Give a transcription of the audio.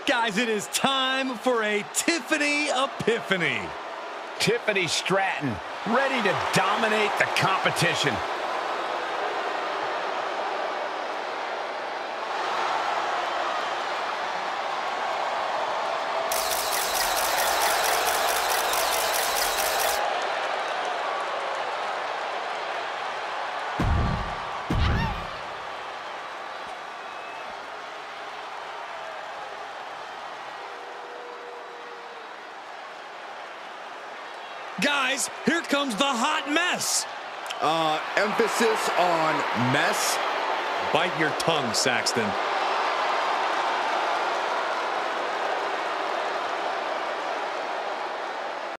Guys, it is time for a Tiffany Epiphany. Tiffany Stratton, ready to dominate the competition. Guys, here comes the hot mess. Emphasis on mess. Bite your tongue, Saxton.